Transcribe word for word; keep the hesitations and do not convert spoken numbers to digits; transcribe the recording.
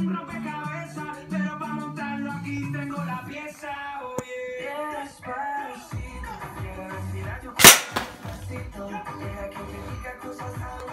un rompecabezas, pero para montarlo aquí tengo la pieza. Oye, despacito, quiero respirar tu cuerpo despacito, deja que te diga cosas.